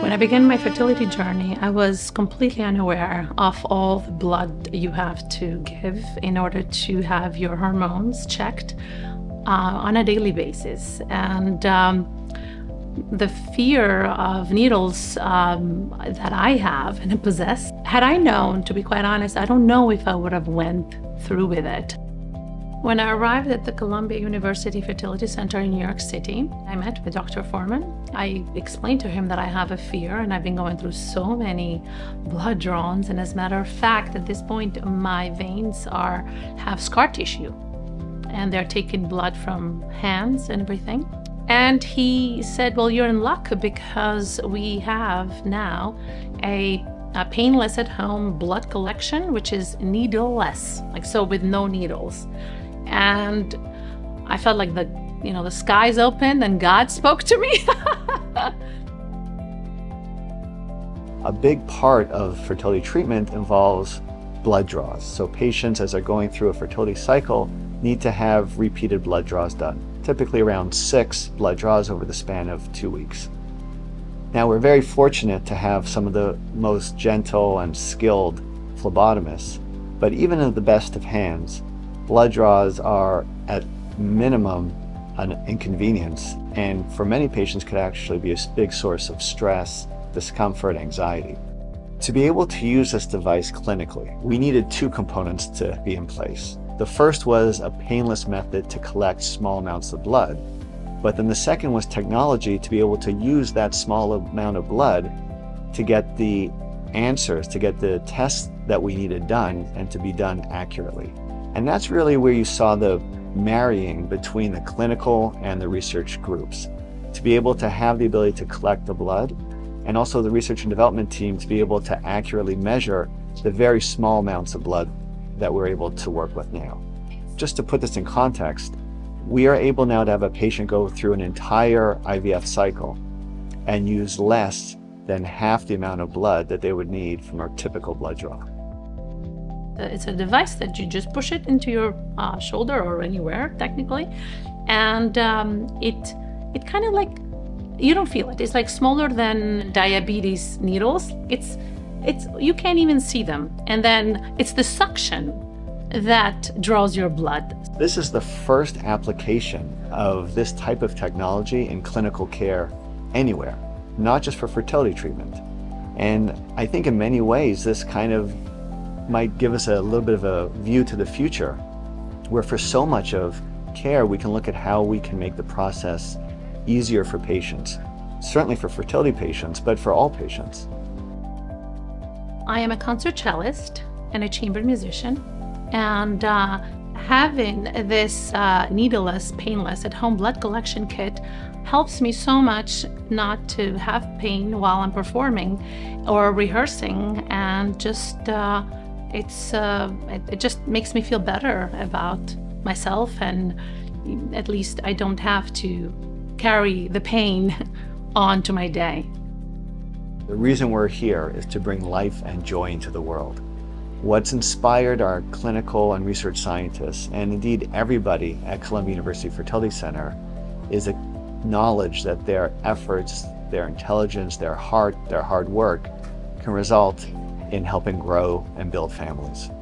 When I began my fertility journey, I was completely unaware of all the blood you have to give in order to have your hormones checked on a daily basis. And the fear of needles that I have and possess, had I known, to be quite honest, I don't know if I would have went through with it. When I arrived at the Columbia University Fertility Center in New York City, I met with Dr. Foreman. I explained to him that I have a fear and I've been going through so many blood draws, and as a matter of fact, at this point, my veins have scar tissue and they're taking blood from hands and everything. And he said, well, you're in luck because we have now a painless at-home blood collection, which is needleless, so with no needles. And I felt like the skies opened and God spoke to me. A big part of fertility treatment involves blood draws. So patients, as they're going through a fertility cycle, need to have repeated blood draws done, typically around 6 blood draws over the span of 2 weeks. Now, we're very fortunate to have some of the most gentle and skilled phlebotomists, but even in the best of hands, blood draws are at minimum an inconvenience, and for many patients could actually be a big source of stress, discomfort, anxiety. To be able to use this device clinically, we needed 2 components to be in place. The first was a painless method to collect small amounts of blood, but then the second was technology to be able to use that small amount of blood to get the answers, to get the tests that we needed done and to be done accurately. And that's really where you saw the marrying between the clinical and the research groups, to be able to have the ability to collect the blood, and also the research and development team to be able to accurately measure the very small amounts of blood that we're able to work with now. Just to put this in context, we are able now to have a patient go through an entire IVF cycle and use less than half the amount of blood that they would need from our typical blood draw. It's a device that you just push it into your shoulder or anywhere, technically, and it kind of like, you don't feel it. It's like smaller than diabetes needles. You can't even see them. And then it's the suction that draws your blood. This is the first application of this type of technology in clinical care anywhere, not just for fertility treatment. And I think in many ways, this kind of might give us a little bit of a view to the future, where for so much of care, we can look at how we can make the process easier for patients, certainly for fertility patients, but for all patients. I am a concert cellist and a chamber musician, and having this needleless, painless at-home blood collection kit helps me so much not to have pain while I'm performing or rehearsing, and just it just makes me feel better about myself, and at least I don't have to carry the pain onto my day. The reason we're here is to bring life and joy into the world. What's inspired our clinical and research scientists, and indeed everybody at Columbia University Fertility Center, is a knowledge that their efforts, their intelligence, their heart, their hard work can result in helping grow and build families.